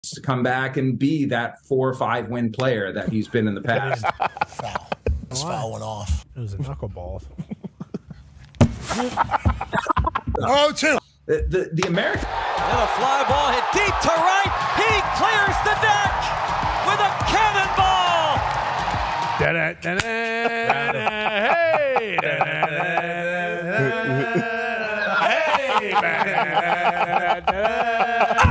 to come back and be that 4 or 5 win player that he's been in the past. Foul. This foul went off. It was a knuckleball. 0-2. The American. And a fly ball hit deep to right. He clears the deck with a cannonball. Hey, man.